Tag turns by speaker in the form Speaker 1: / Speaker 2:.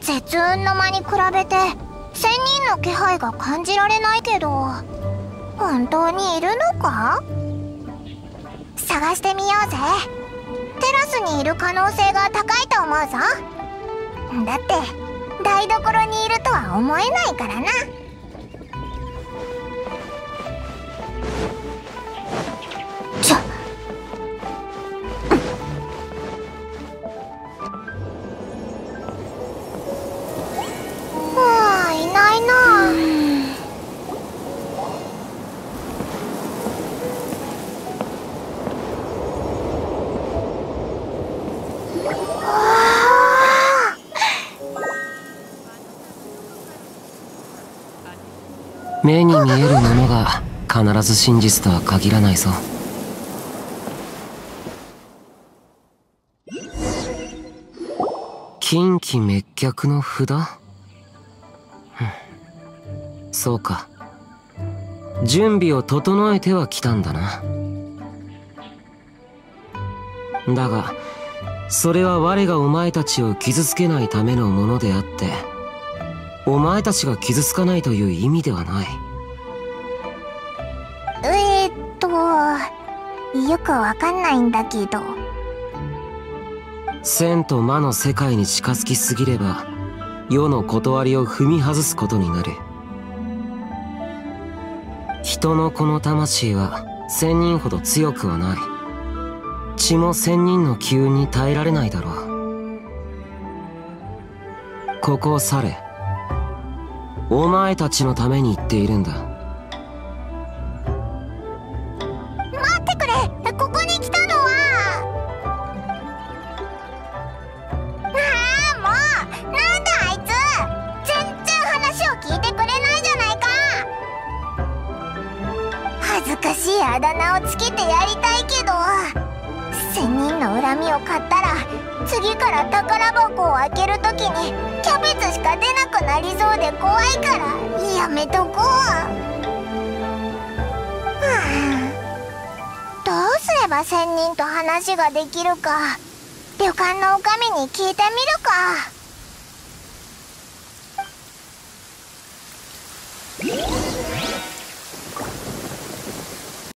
Speaker 1: 絶雲の間に比べて仙人の気配が感じられないけど、本当にいるのか？探してみようぜ。テラスにいる可能性が高いと思うぞ。だって台所にいるとは思えないからな。
Speaker 2: 目に見えるものが必ず真実とは限らないぞ。近畿滅却の札？そうか。準備を整えてはきたんだな。だがそれは我がお前たちを傷つけないためのものであって、お前たちが傷つかないという意味ではない。
Speaker 1: よくわかんないんだけど。
Speaker 2: 千と魔の世界に近づきすぎれば世の断りを踏み外すことになる。人のこの魂は仙人ほど強くはない。血も仙人の機運に耐えられないだろう。ここを去れ。お前たちのために言っているんだ。
Speaker 1: 待ってくれ。ここに来たのは。もうなんだあいつ。全然話を聞いてくれないじゃないか。恥ずかしいあだ名をつけてやりたいけど、仙人の恨みを買ったら次から宝箱を開けるときにキャベツしか出なくなりそうで怖いからやめとこう。どうすれば仙人と話ができるか、旅館の女将に聞いてみるか。